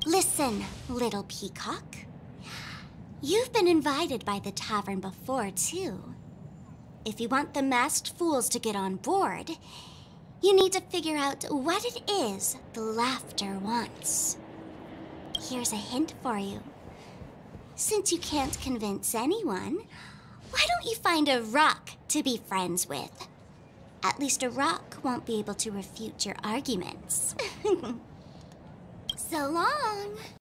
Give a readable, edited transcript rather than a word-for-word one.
Listen, little peacock. You've been invited by the tavern before, too. If you want the masked fools to get on board, you need to figure out what it is the laughter wants. Here's a hint for you. Since you can't convince anyone, why don't you find a rock to be friends with? At least a rock won't be able to refute your arguments. So long.